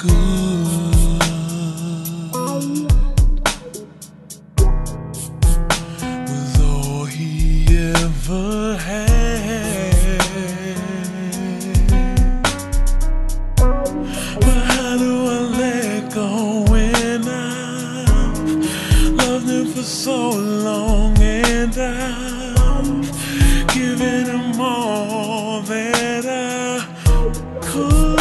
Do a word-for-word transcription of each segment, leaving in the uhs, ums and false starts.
good was all he ever had. But how do I let go when I've loved him for so long and I've given him all that I could?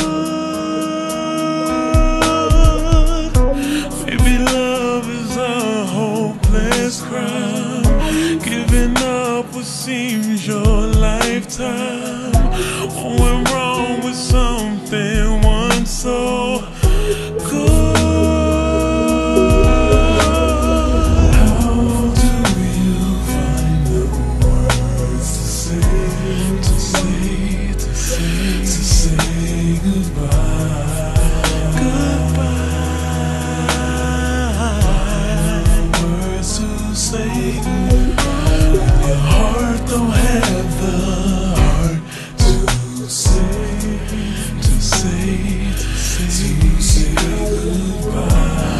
Maybe love is a hopeless crime, giving up what seems your lifetime. What went wrong with something once so good? How do you find the words to say, to say, to say, to say goodbye? Goodbye. Words to say goodbye. Your heart don't have the heart to say, to say, to say, to say goodbye.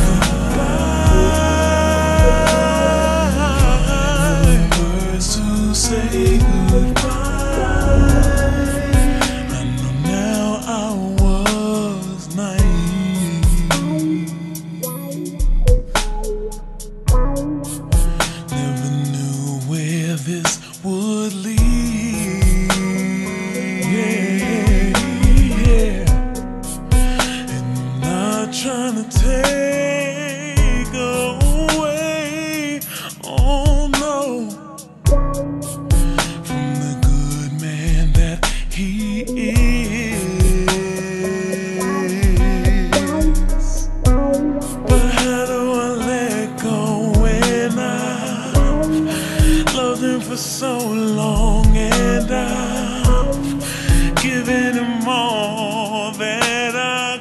Goodbye. Words to say goodbye. I know now I was naive, never knew where this would lead. Yeah, yeah. And I'm not trying to take away, oh no, from the good man that he is. But how do I let go when I've loved him for so long and I've given him all that I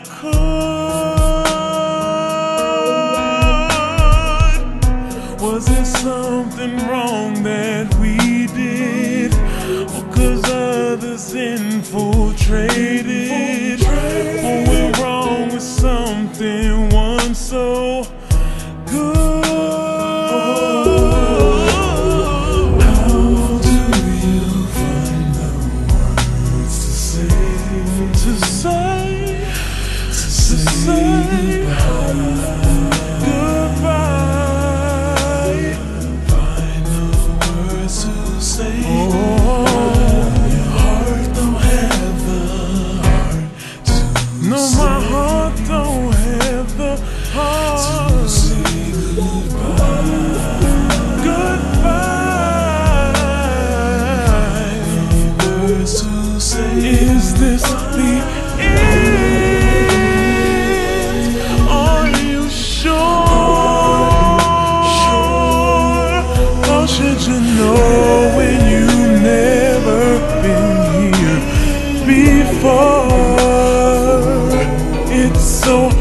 could? Was there something wrong that we did, or 'cause others infiltrated? What went wrong with something once so good? How do you find the words to say, to say, to say goodbye? Goodbye. Find the words to say. Oh, your heart don't have the heart to no, say. My heart don't have the heart to say goodbye. Goodbye. The words to say. Is this the end? Are you sure? How should you know when you've never been here before? It's so